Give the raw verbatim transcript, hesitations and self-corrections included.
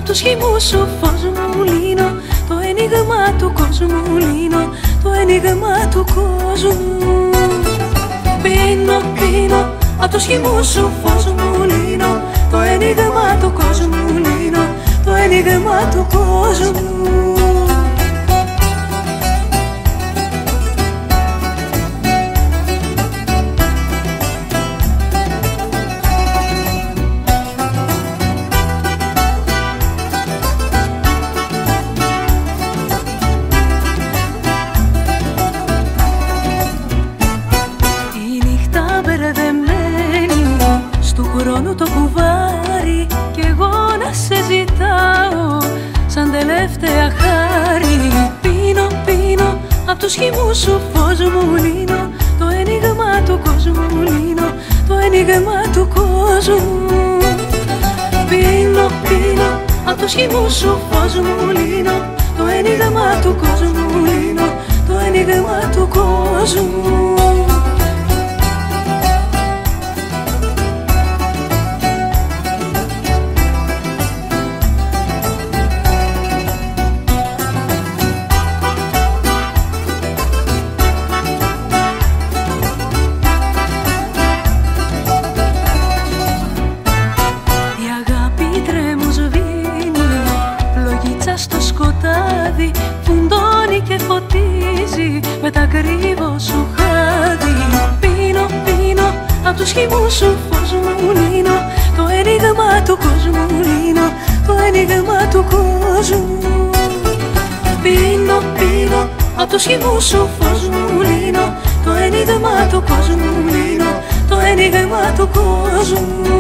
του σχήμου σου φως μου λύνω, το ένιγμα του κόσμου λύνω, το ένιγμα του κόσμου. Πίνω, πίνω, απ' του σχήμου σου φως μου λύνω, το ένιγμα του κόσμου λύνω, το ένιγμα του κόσμου. Χρόνου το κουβάρι κι εγώ να σε ζητάω σαν τελευταία χάρη. Πίνω, πίνω, απ' του σχήμου σου φως μου λύνω, το ένιγμα του κόσμου λύνω, το ένιγμα του κόσμου. Πίνω, πίνω, απ' του σχήμου σου φως μου λύνω, το ένιγμα του κόσμου λύνω, το ένιγμα του κόσμου. Στο σκοτάδι φουντώνει και φωτίζει με τα κρύβο σου χάδι. Πίνω, πίνω, απ' του σχήμου σου φως μου λύνω, το ένιγμα του κόσμου λύνω, το ένιγμα του κόσμου. Πίνω, πίνω, απ' του σχήμου σου φως μου λύνω, το ένιγμα του κόσμου λύνω, το ένιγμα του κόσμου.